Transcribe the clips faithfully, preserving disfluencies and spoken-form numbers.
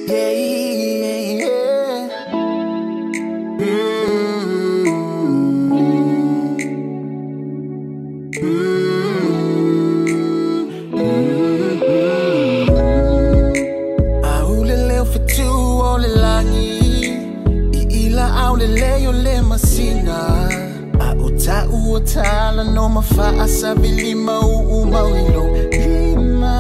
Yeah, yeah, yeah. Mm-hmm. Mm-hmm. Aulele fitu ole langi, iila aulele yole masina. Auta uota la no mafa asabili mau umawilo lima.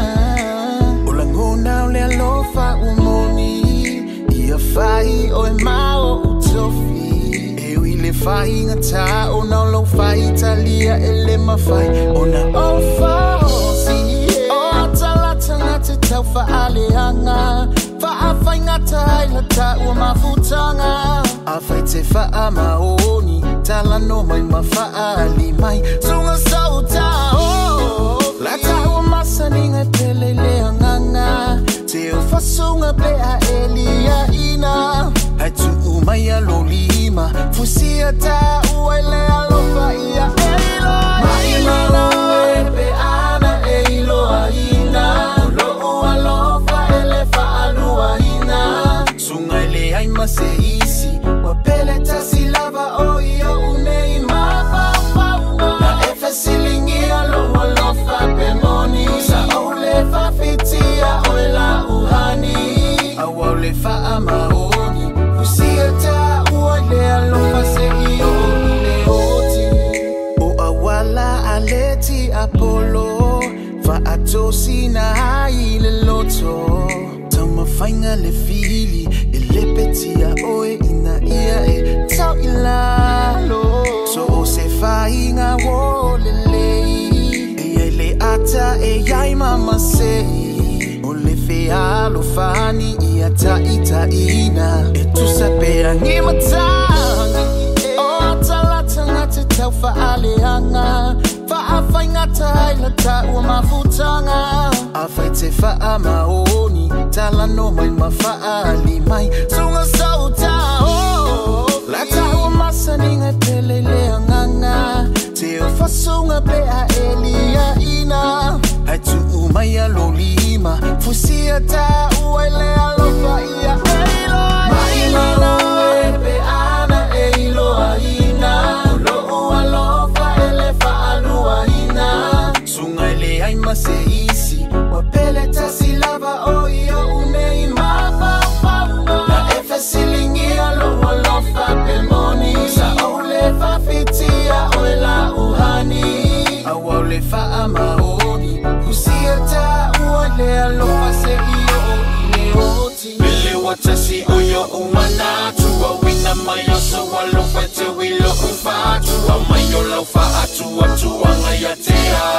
Olangona ole alofa umoni, ia fai o e mao utofi. Ewi le fai ngata ona lo fai Italia ele mafai ona ofa osi. O talata ngate tau fa aleanga, fa afai ngata ilata ua mafutanga. Afai te fa amaoni, tala no mai mafaali mai sunga sauta o. Lata ua masaninga pele leanganga, te o fasunga bea elia ina. Hai tu umaya lolima, fusia ta uaile alofa ia eilo. Maimala ebe ana eilo aina, lo ua lofa ele fa alua ina. Sunga ele ai maseisi, wapele tasilava o ia unei mapa paua. Na efe silingia lo ua lofa pemoni, sa ole fa fitia oela uhani. Awa ole fa amaoni, fusiata uale alofa se iyo ile oti. O awala aleti Apollo, fa atosi na hai le loto. Tama fainga le fili, ele petia oe ina ia e tau ilalo. So o se fainga wolelei, e ele ata e yai mama sei. O le fealo fani ia ta ita ina, e tu sapea ni matangi. O talata ngate tau fa aleanga, fa afai ngata ilata ua mafutanga. Afai te fa amaoni, tala no mai mafaali mai sunga sauta o. Lata ua masaninga pele leanganga, te o fasunga bea elia ina. Hai tu umaya lolima, fusia ta uaile alofa ia eilo. Maimala ebe ana eilo aina, lo ua lofa ele fa alua ina. Sunga ele ai maseisi, wapele tasilava o ia unei mapa paua. Na efe silingia lo ua lofa pemoni, sa ole fa fitia oela uhani. Awa ole fa amaoni, fusiata uale alofa se iyo ile oti. Bile watasi oyo umana, tuwa wina mayo so walo fete wilo ufatu. Wa mayo lau fa atu atu wangaya tea.